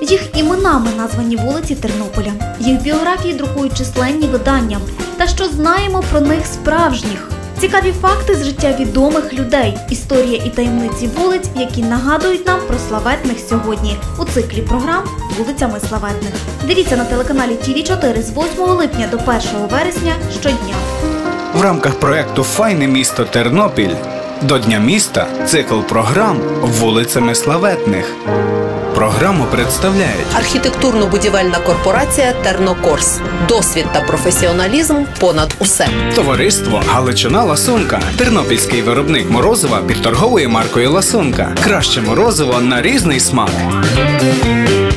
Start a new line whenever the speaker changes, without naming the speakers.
Їх іменами названі вулиці Тернополя. Їх біографії друкують численні видання. Та що знаємо про них справжніх? Цікаві факти з життя відомих людей, історія і таємниці вулиць, які нагадують нам про славетних сьогодні у циклі програм «Вулицями славетних». Дивіться на телеканалі ТВ4 з 8 липня до 1 вересня щодня.
В рамках проєкту «Файне місто Тернопіль» до Дня міста цикл програм «Вулицями славетних». Програму представляють
архітектурно-будівельна корпорація «Тернокорс». Досвід та професіоналізм понад усе.
Товариство «Галичина Ласунка». Тернопільський виробник морозива під торговою маркою «Ласунка». Краще морозиво на різний смак.